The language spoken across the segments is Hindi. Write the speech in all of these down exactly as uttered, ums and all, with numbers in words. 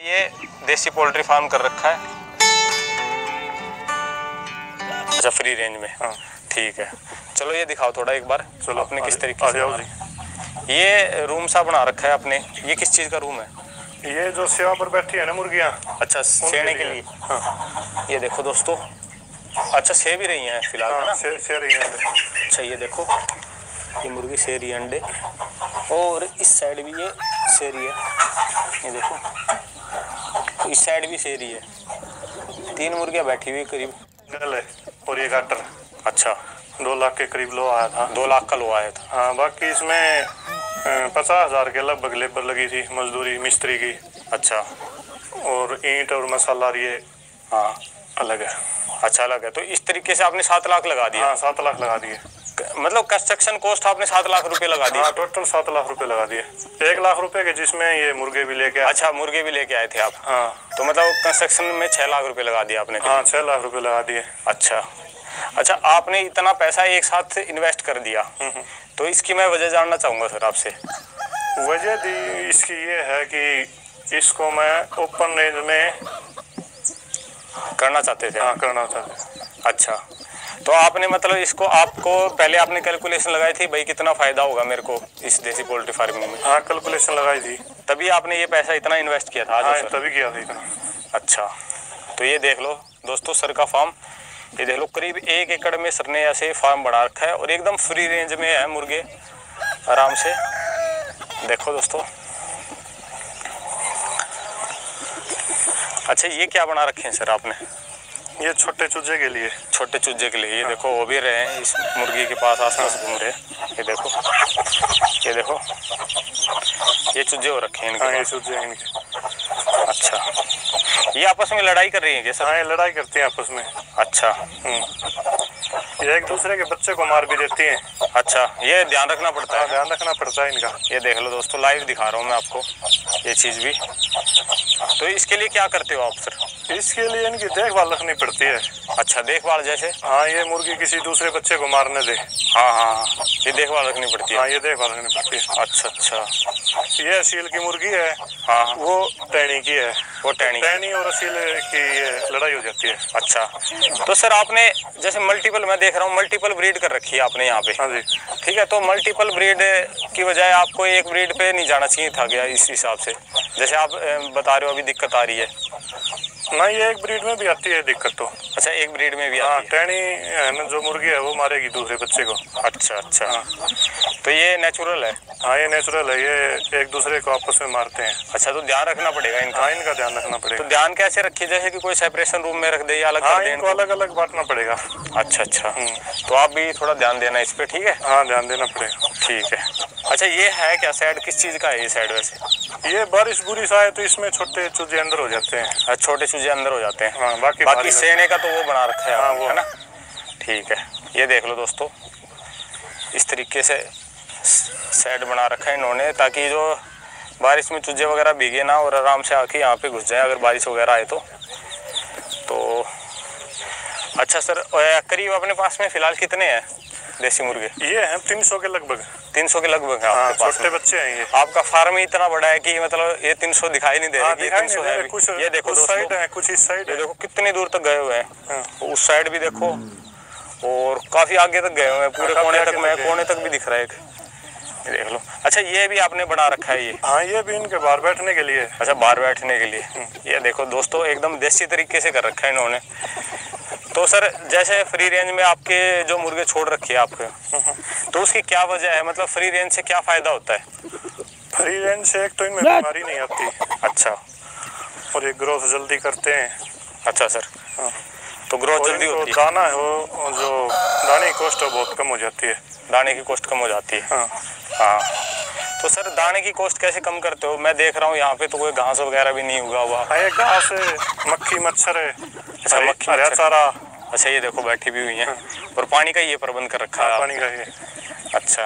ये देसी पोल्ट्री फार्म कर रखा है। अच्छा, फ्री रेंज में। हाँ ठीक है, चलो ये दिखाओ थोड़ा एक बार। चलो आपने किस तरीके से बना रखा है? ये रूम सा बना रखा है आपने, ये किस चीज़ का रूम है? ये जो सेवा पर बैठी है ना मुर्गियाँ, अच्छा सेने के लिए। हाँ ये देखो दोस्तों, अच्छा से भी रही हैं फिलहाल। हाँ, से, से रही हैं। अच्छा ये देखो, ये मुर्गी से रही है अंडे, और इस साइड भी ये से रही है, ये देखो तो इस साइड भी से रही है। तीन मुर्गियाँ बैठी हुई करीब। गल है और ये गाटर। अच्छा, दो लाख के करीब लो आया था। दो लाख का लो आया था। हाँ, बाकी इसमें पचास हजार के लगभग लेबर लगी थी, मजदूरी मिस्त्री की। अच्छा, और ईंट और मसाला ये हाँ अलग है। अच्छा अलग है। तो इस तरीके से आपने सात लाख लगा दिया? हाँ सात लाख लगा दिए। मतलब कंस्ट्रक्शन कॉस्ट आपने सात लाख रुपए लगा दिए? हाँ टोटल सात लाख रुपए लगा दिए, एक लाख रुपए के, जिसमें ये मुर्गे भी लेके आए। अच्छा, मुर्गे भी लेके आए थे आप? हाँ। तो मतलब कंस्ट्रक्शन में छह लाख रुपए लगा दिए आपने? हाँ छह लाख रुपए लगा दिए। अच्छा अच्छा, आपने इतना पैसा एक साथ इन्वेस्ट कर दिया, तो इसकी मैं वजह जानना चाहूँगा सर आपसे। वजह दी इसकी ये है कि इसको मैं ओपन रेंज में करना चाहते थे। हाँ करना चाहते। अच्छा, तो आपने मतलब इसको, आपको पहले आपने कैलकुलेशन लगाई थी भाई कितना फ़ायदा होगा मेरे को इस देसी पोल्ट्री फार्मिंग में? हाँ कैलकुलेशन लगाई थी, तभी आपने ये पैसा इतना इन्वेस्ट किया था? हाँ तभी किया था इतना। अच्छा, तो ये देख लो दोस्तों सर का फार्म, ये देख लो करीब एक एकड़ में सर ने ऐसे फार्म बना रखा है, और एकदम फ्री रेंज में है मुर्गे, आराम से। देखो दोस्तों, अच्छा ये क्या बना रखे हैं सर आपने? ये छोटे चूजे के लिए। छोटे चूजे के लिए। ये देखो वो भी रहे हैं इस मुर्गी के पास, आसपास घूम रहे हैं। ये देखो, ये देखो, ये चूजे हो रखे हैं इनके। हाँ ये चूजे हैं इनके। अच्छा, ये आपस में लड़ाई कर रही है क्या सर? हाँ ये लड़ाई करती हैं आपस में। अच्छा, ये एक दूसरे के बच्चे को मार भी देती हैं। अच्छा, ये ध्यान रखना पड़ता है? ध्यान रखना पड़ता है इनका। ये देख लो दोस्तों, लाइव दिखा रहा हूँ मैं आपको ये चीज़ भी। तो इसके लिए क्या करते हो आप सर? इसके लिए इनकी देखभाल रखनी पड़ती है। अच्छा, देखभाल जैसे? हाँ, ये मुर्गी किसी दूसरे बच्चे को मारने दे। हाँ हाँ हाँ, ये देखभाल रखनी पड़ती है। हाँ ये देखभाल रखनी पड़ती है। अच्छा अच्छा, ये असील की मुर्गी है। हाँ, वो टैनी की है। वो टैनी टैनी और असील की ये लड़ाई हो जाती है। अच्छा, तो सर आपने जैसे मल्टीपल, मैं देख रहा हूँ मल्टीपल ब्रीड कर रखी है आपने यहाँ पे। हाँ जी। ठीक है, तो मल्टीपल ब्रीड की बजाय आपको एक ब्रीड पे नहीं जाना चाहिए था क्या इस हिसाब से? जैसे आप बता रहे हो अभी दिक्कत आ रही है ना, ये एक ब्रीड में भी आती है दिक्कत तो। अच्छा, एक ब्रीड में भी आती हाँ, है? टैनी है ना जो मुर्गी है वो मारेगी दूसरे बच्चे को। अच्छा अच्छा, हाँ। तो ये नेचुरल है? हाँ ये नेचुरल है, ये एक दूसरे को आपस में मारते हैं। अच्छा, तो ध्यान रखना पड़ेगा इनका? हाँ इनका ध्यान रखना पड़ेगा। तो ध्यान कैसे रखिए, जैसे कि कोई सेपरेशन रूम में रख दे या अलग हाँ, कर दे? इनको अलग अलग बांटना पड़ेगा। अच्छा अच्छा, तो आप भी थोड़ा ध्यान देना इस पे, ठीक है? हाँ ध्यान देना पड़ेगा। ठीक है। अच्छा, ये है क्या साइड, किस चीज़ का है ये साइड वैसे? ये बारिश बुरी सा है तो इसमें छोटे चूजे अंदर हो जाते हैं। अच्छा, छोटे चूजे अंदर हो जाते हैं। हाँ, बाकी बाकी सेने का तो वो बना रखा है। हाँ, वो है ना? ठीक है, ये देख लो दोस्तों, इस तरीके से शेड बना रखा है इन्होंने, ताकि जो बारिश में चूजे वगैरह भीगे ना और आराम से आके यहाँ पे घुस जाए अगर बारिश वगैरह आए तो। तो अच्छा सर, करीब अपने पास में फिलहाल कितने हैं देसी मुर्गे? ये हैं तीन सौ के लगभग। तीन सौ के लगभग है आपके पास? छोटे बच्चे हैं ये। आपका फार्म ही इतना बड़ा है कि मतलब ये तीन सौ दिखाई नहीं दे रहा। ये तीन सौ है। कुछ ये देखो उस साइड है, कुछ इस साइड है। देखो कितनी दूर तक गए हुए हैं। उस साइड भी देखो, और काफी आगे तक गए हुए हैं, पूरे कोने तक में, कोने तक भी दिख रहा है एक। ये देख लो। अच्छा, ये भी आपने बना रखा है ये? हाँ, ये भी इनके बाहर बैठने के लिए। अच्छा, बाहर बैठने के लिए। ये देखो दोस्तों, एकदम देसी तरीके से कर रखा है इन्होंने। तो सर जैसे फ्री रेंज में आपके जो मुर्गे छोड़ रखे हैं आपके, तो उसकी क्या वजह है? मतलब फ्री रेंज से क्या फायदा होता है? फ्री रेंज से एक तो इनमें बीमारी नहीं आती। अच्छा, और ये ग्रोथ जल्दी करते हैं। अच्छा सर, हाँ। तो ग्रोथ जल्दी होती है। दाना है वो, जो दाने की कॉस्ट बहुत कम हो जाती है। दाने की कॉस्ट कम हो जाती है। हाँ हाँ, तो सर दाने की कॉस्ट कैसे कम करते हो? मैं देख रहा हूँ यहाँ पे तो कोई घास वगैरह भी नहीं उगा हुआ। हाँ, ये घास है, मक्खी मच्छर है। अच्छा, मक्खी हरा चारा। अच्छा, ये देखो बैठी भी हुई है। और पानी का ये प्रबंध कर रखा है? पानी का ये। अच्छा,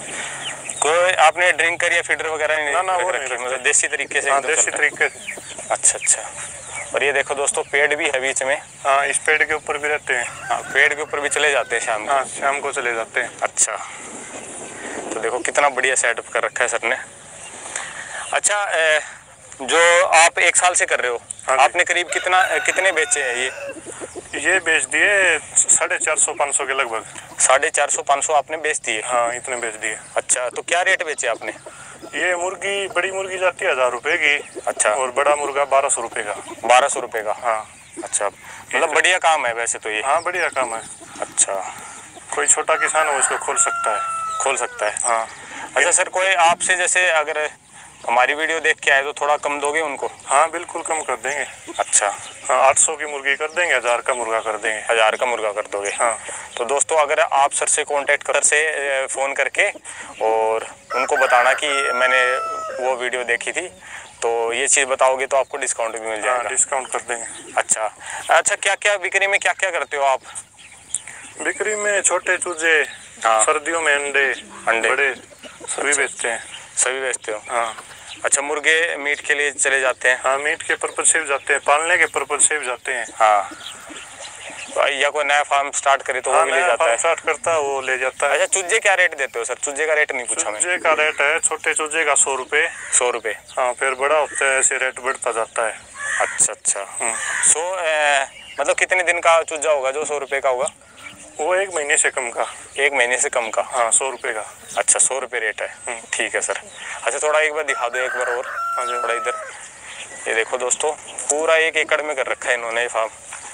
कोई आपने ड्रिंक कर या फीडर वगैरह नहीं? ना ना, वो रखी, मतलब देसी तरीके से? हाँ, देसी तरीके से। अच्छा अच्छा, और ये देखो दोस्तों, पेड़ भी है बीच में। हाँ, इस पेड़ के ऊपर भी रहते हैं। हाँ, पेड़ के ऊपर भी चले जाते हैं शाम को? हाँ, शाम को चले जाते हैं। अच्छा, तो देखो कितना बढ़िया सेटअप कर रखा है सर ने। अच्छा, ए, जो आप एक साल से कर रहे हो, हाँ, आपने करीब कितना कितने बेचे हैं ये? ये बेच दिए साढ़े चार सौ पाँच सौ के लगभग। साढ़े चार सौ पाँच सौ आपने बेच दिए? हाँ, इतने बेच दिए। अच्छा, तो क्या रेट बेचे आपने? ये मुर्गी, बड़ी मुर्गी जाती है हजार रुपए की। अच्छा। और बड़ा मुर्गा बारह सौ रुपए का। बारह सौ रुपए का? हाँ। अच्छा, मतलब बढ़िया काम है वैसे तो ये। हाँ, बढ़िया काम है। अच्छा, कोई छोटा किसान हो इसको खोल सकता है। खोल सकता है? हाँ। अच्छा सर, कोई आपसे जैसे अगर हमारी वीडियो देख के आए तो थोड़ा कम दोगे उनको? हाँ, बिल्कुल कम कर देंगे। अच्छा। हाँ, आठ सौ की मुर्गी कर देंगे, हजार का मुर्गा कर देंगे। हजार का मुर्गा कर दोगे? हाँ। तो दोस्तों, अगर आप सर से कांटेक्ट कर से फ़ोन करके और उनको बताना कि मैंने वो वीडियो देखी थी, तो ये चीज़ बताओगे तो आपको डिस्काउंट भी मिल जाएगा। हाँ, डिस्काउंट कर देंगे। अच्छा अच्छा, क्या क्या बिक्री में क्या क्या करते हो आप? बिक्री में छोटे चूजे, हाँ। सर्दियों में अंडे, अंडे बड़े सभी बेचते हैं। सभी बेचते हो? हाँ। अच्छा, मुर्गे मीट के लिए चले जाते हैं? हाँ, मीट के पर्पज से भी जाते हैं, पालने के पर्पज से भी जाते हैं। हाँ, या कोई नया फार्म स्टार्ट करे तो हाँ, वो भी ले जाता है? स्टार्ट करता है वो ले जाता है। अच्छा, चूजे क्या रेट देते हो सर? चूजे का रेट नहीं पूछा मैंने। चूजे का रेट है, छोटे चूजे का सौ रुपये। सौ रुपये? हाँ, फिर बड़ा होता है, ऐसे रेट बढ़ता जाता है। अच्छा अच्छा। सो मतलब कितने दिन का चूजा होगा जो सौ रुपये का होगा? वो एक महीने से कम का। एक महीने से कम का? हाँ, सौ रुपये का। अच्छा, सौ रुपये रेट है। ठीक है सर। अच्छा, थोड़ा एक बार दिखा दो एक बार और। हाँ जी। थोड़ा इधर ये देखो दोस्तों, पूरा एक एकड़ में कर रखा है इन्होंने ये फार्म,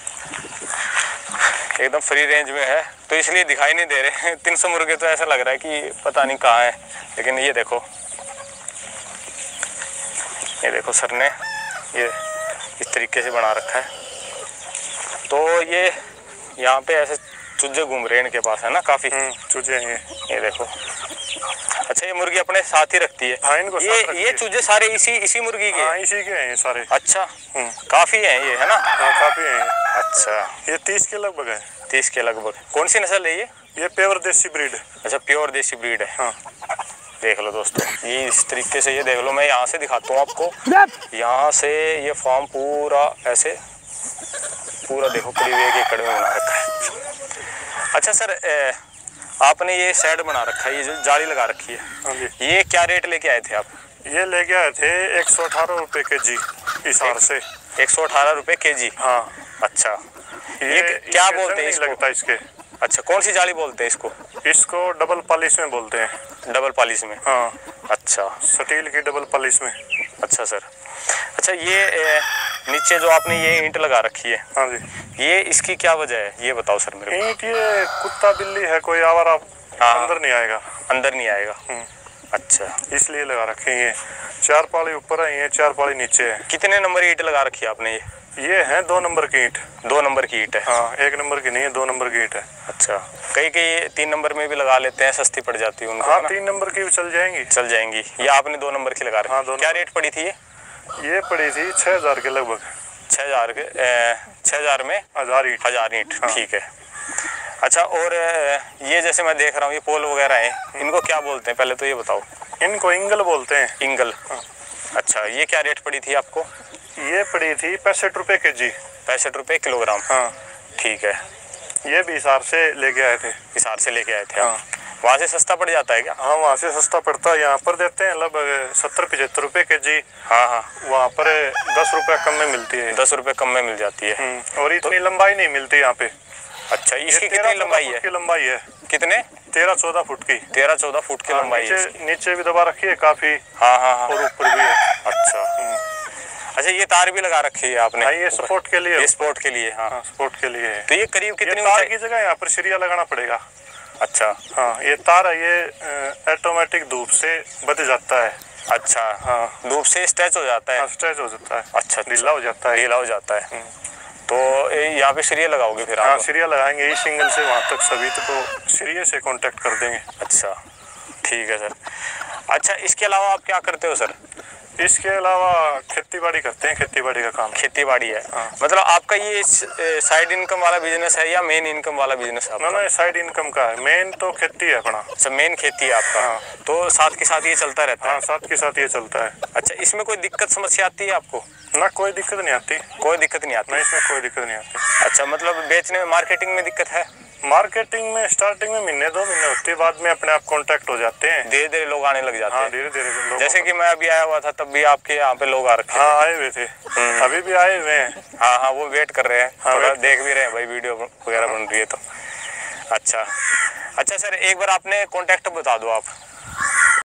एकदम फ्री रेंज में है, तो इसलिए दिखाई नहीं दे रहे हैं। तीन सौ मुर्गे तो ऐसा लग रहा है कि पता नहीं कहाँ है, लेकिन ये देखो, ये देखो सर ने ये इस तरीके से बना रखा है। तो ये यहाँ पे ऐसे चूजे घूम रहे हैं इनके पास, है ना? काफ़ी चूजे हैं ये देखो। अच्छा, ये मुर्गी अपने साथ ही रखती है? हाँ, इनको ये ये चूजे सारे इसी इसी मुर्गी के? हाँ, इसी के हैं ये सारे। अच्छा, काफ़ी हैं ये, है ना? हाँ, काफ़ी हैं। अच्छा, ये तीस के लगभग है। तीस के लगभग। कौन सी नस्ल है ये? ये प्योर देसी ब्रीड। अच्छा, प्योर देसी ब्रीड है। हाँ। देख लो दोस्तों, ये इस तरीके से, ये देख लो, मैं यहाँ से दिखाता हूँ आपको। यहाँ से ये फार्म पूरा ऐसे, पूरा देखो करीब एक एकड़ में बना रखा है। अच्छा सर, ए, आपने ये शेड बना रखा है, ये जो जाली लगा रखी है, हाँ जी। ये क्या रेट लेके आए थे आप? ये लेके आए थे एक सौ अठारह रुपये के जी हिसार से। एक सौ अठारह रुपये के जी? हाँ। अच्छा, ये, ये क्या बोलते हैं इसको? लगता है इसके। अच्छा, कौन सी जाली बोलते हैं इसको? इसको डबल पॉलिश में बोलते हैं। डबल पॉलिश में? हाँ। अच्छा, स्टील की डबल पॉलिश में। अच्छा सर। अच्छा, ये ए, नीचे जो आपने ये ईंट लगा रखी है, हाँ जी, ये इसकी क्या वजह है, ये बताओ सर मेरे को। ईंट, ये कुत्ता बिल्ली है कोई आवारा, हाँ, अंदर नहीं आएगा। अंदर नहीं आएगा? अच्छा, इसलिए लगा रखे हैं। ये चार पाली ऊपर है, ये चार पाली नीचे है। कितने नंबर ईंट लगा रखी है आपने? ये ये है दो नंबर की ईंट। दो नंबर की ईंट है? हाँ, एक नंबर की नहीं है, दो नंबर की ईंट है। अच्छा, कई कई तीन नंबर में भी लगा लेते हैं, सस्ती पड़ जाती है उनको। हाँ, तीन नंबर की भी चल जाएंगी। चल जाएंगी। ये आपने दो नंबर की लगा रखी? हाँ, क्या रेट पड़ी थी ये? ये पड़ी थी छः हजार के लगभग। छः हजार के? छः हजार में हजार ईंट? हजार ईंट। हाँ। ठीक है। अच्छा, और ये जैसे मैं देख रहा हूँ ये पोल वगैरह है, इनको क्या बोलते हैं पहले तो ये बताओ। इनको इंगल बोलते हैं। इंगल? हाँ। अच्छा, ये क्या रेट पड़ी थी आपको? ये पड़ी थी पैंसठ रुपए के जी। पैंसठ रुपये किलोग्राम? हाँ। ठीक है। ये भी हिसार से लेके आए थे। हिसार से लेके आए थे? हाँ। वहाँ से सस्ता पड़ जाता है क्या? हाँ, वहाँ से सस्ता पड़ता है, यहाँ पर देते हैं लगभग सत्तर पचहत्तर रुपये के जी। हाँ हाँ। वहाँ पर दस रुपये कम में मिलती है। दस रुपये कम में मिल जाती है। और इतनी तो... लंबाई नहीं मिलती यहाँ पे। अच्छा, इसकी कितनी लंबाई है? लंबाई है कितने? तेरह चौदह फुट की। तेरह चौदह फुट की लंबाई है। नीचे भी दबा रखी है काफी। हाँ हाँ हाँ। और ऊपर भी है। अच्छा अच्छा, ये तार भी लगा रखी है आपने? हाँ, ये सपोर्ट के लिए। ये सपोर्ट के लिए? हाँ, हाँ, सपोर्ट के लिए है। तो ये करीब कितनी तार की जगह यहाँ पर सरिया लगाना पड़ेगा। अच्छा। हाँ, ये तार है, ये ऑटोमेटिक धूप से बच जाता है। अच्छा। हाँ, धूप से स्ट्रेच हो जाता है? हाँ, स्ट्रेच हो जाता है। अच्छा, ढीला हो जाता है। ढीला हो जाता है। तो यहाँ पे सरिया लगाओगे फिर आप? हाँ, सरिया लगाएंगे, इस सिंगल से वहाँ तक सभी तो सरिये से कांटेक्ट कर देंगे। अच्छा, ठीक है सर। अच्छा, इसके अलावा आप क्या करते हो सर? इसके अलावा खेती बाड़ी करते हैं, खेती बाड़ी का काम। खेती बाड़ी है? हाँ। मतलब आपका ये साइड इनकम वाला बिजनेस है या मेन इनकम वाला बिजनेस है आपका? ना ना, साइड इनकम का है, मेन तो खेती है अपना। अच्छा, मेन खेती है आपका। हाँ। तो साथ के साथ ये चलता रहता है? हाँ, साथ के साथ ये चलता है। अच्छा, इसमें कोई दिक्कत समस्या आती है आपको? ना, कोई दिक्कत नहीं आती। कोई दिक्कत नहीं आती? नहीं, इसमें कोई दिक्कत नहीं आती। अच्छा, मतलब बेचने में, मार्केटिंग में दिक्कत है? मार्केटिंग में स्टार्टिंग में महीने दो महीने होते बाद में अपने आप कांटेक्ट हो जाते हैं, धीरे धीरे लोग आने लग जाते हाँ, हैं। धीरे धीरे। जैसे कि मैं अभी आया हुआ था तब भी आपके यहाँ पे लोग आ रखे हाँ, आए हुए थे, अभी भी आए हुए हैं। हाँ हाँ, वो वेट कर रहे हैं, हाँ, थोड़ा देख भी रहे हैं भाई, वीडियो वगैरह बन रही है तो। अच्छा अच्छा सर, एक बार आपने कांटेक्ट बता दो आप।